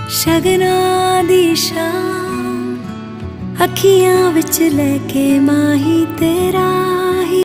ਸ਼ਗਨਾਂ ਦੀ ਸ਼ਾਮ ਅੱਖੀਆਂ ਵਿੱਚ ਲੈ ਕੇ ਮਾਹੀ ਤੇਰਾ